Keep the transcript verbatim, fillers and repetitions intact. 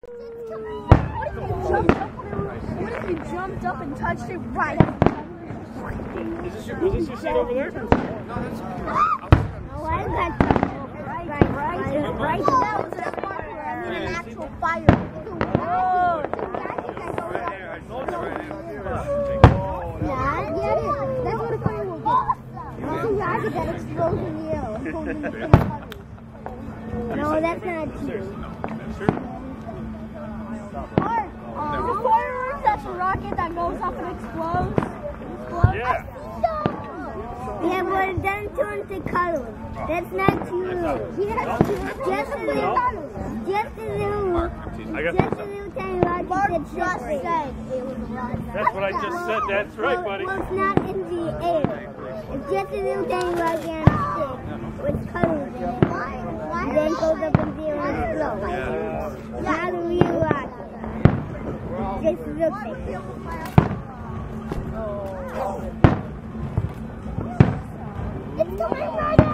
What if you jumped up and touched it right? Is this your, was this your seat over there? No, that's Oh, I got that. Right, right, right. Right. That was a fire. I mean, an actual fire. Oh. right there. I told you right Yeah, yeah, that's what a fire will do. Two guys that explosion you. No, that's not true. Mark, uh, the fireworks, that's a rocket that goes up and explodes. explodes. Yeah. Yeah, but then turns to colors. That's not true. Yeah, just a little, just a little, just a little tiny rocket. Mark just said it was a rocket. That's what I just said. That's right, buddy. Well, it's not in the air. It's just a little tiny rocket and a stick with colors in it. Then goes up in the air and explodes. Yeah. Not a real rocket. Just look at it. It's the right rocket.